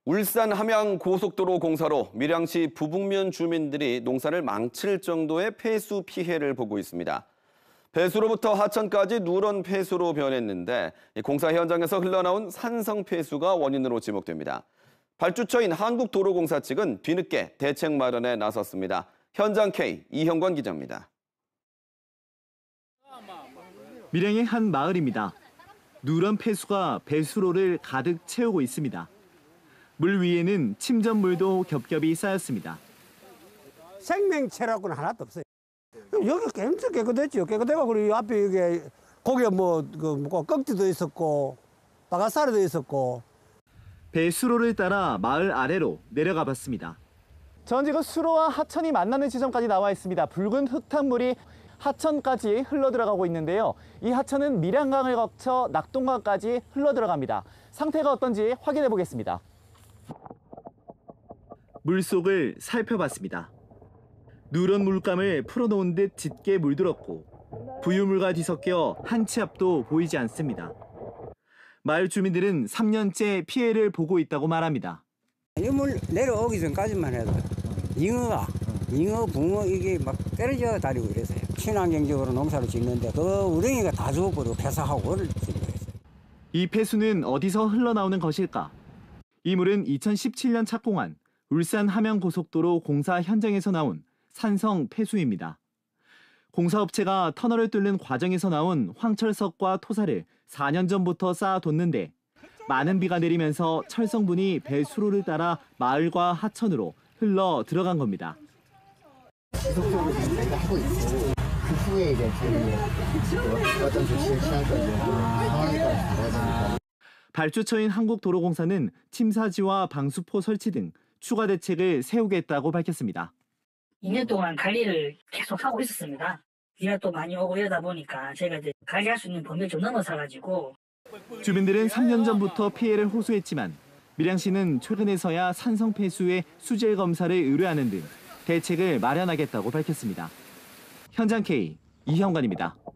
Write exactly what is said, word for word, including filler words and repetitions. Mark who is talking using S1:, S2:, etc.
S1: 울산 함양 고속도로 공사로 밀양시 부북면 주민들이 농사를 망칠 정도의 폐수 피해를 보고 있습니다. 배수로부터 하천까지 누런 폐수로 변했는데 공사 현장에서 흘러나온 산성 폐수가 원인으로 지목됩니다. 발주처인 한국도로공사 측은 뒤늦게 대책 마련에 나섰습니다. 현장 K 이형관 기자입니다.
S2: 밀양의 한 마을입니다. 누런 폐수가 배수로를 가득 채우고 있습니다. 물 위에는 침전물도 겹겹이 쌓였습니다.
S3: 생명체라고는 하나도 없어요. 여기 엄청 깨끗했죠. 깨끗해가 그리고 앞에 이게 고기에 뭐그 꺽지도 있었고 바가사리도 있었고.
S2: 배수로를 따라 마을 아래로 내려가 봤습니다. 전 지금 수로와 하천이 만나는 지점까지 나와 있습니다. 붉은 흙탕물이 하천까지 흘러 들어가고 있는데요. 이 하천은 밀양강을 거쳐 낙동강까지 흘러 들어갑니다. 상태가 어떤지 확인해 보겠습니다. 물속을 살펴봤습니다. 누런 물감을 풀어놓은 듯 짙게 물들었고 부유물과 뒤섞여 한 치 앞도 보이지 않습니다. 마을 주민들은 삼 년째 피해를 보고 있다고 말합니다.
S4: 이 물 내려오기 전까지만 해도 잉어가, 잉어, 붕어 이게 막 떨어져 다니고 이랬어요. 친환경적으로 농사를 짓는데 그 우렁이가 다 죽어버리고 폐사하고 그랬어요.
S2: 이 폐수는 어디서 흘러나오는 것일까? 이 물은 이천십칠 년 착공한 울산 함양고속도로 공사 현장에서 나온 산성 폐수입니다. 공사업체가 터널을 뚫는 과정에서 나온 황철석과 토사를 사 년 전부터 쌓아뒀는데 많은 비가 내리면서 철성분이 배수로를 따라 마을과 하천으로 흘러 들어간 겁니다.
S5: 지속적으로 저희가 하고 있고 그 후에 이제 저희 어떤 조치를 취할 건지 상황에 따라서 달라집니다.
S2: 발주처인 한국도로공사는 침사지와 방수포 설치 등 추가 대책을 세우겠다고 밝혔습니다.
S6: 이 년 동안 관리를 계속 하고 있었습니다. 비가 또 많이 오고 이러다 보니까 저희가 이제 관리할 수 있는 범위를 좀 넘어서 가지고.
S2: 주민들은 삼 년 전부터 피해를 호소했지만 밀양시는 최근에서야 산성 폐수의 수질 검사를 의뢰하는 등 대책을 마련하겠다고 밝혔습니다. 현장 K 이형관입니다.